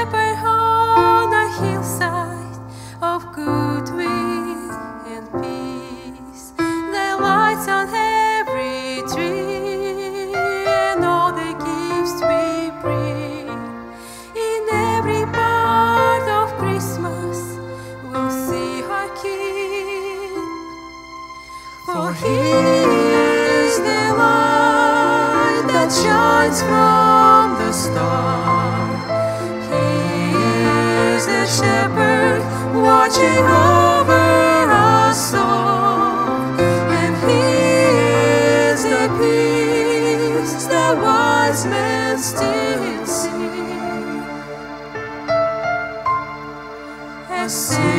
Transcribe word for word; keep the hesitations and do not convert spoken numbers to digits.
shepherd on a hillside of goodwill and peace. There lights on every tree and all the gifts we bring. In every part of Christmas we'll see our King. For He is the light that shines from the star. He is the shepherd watching over us all, and He is the peace that wise men still see. As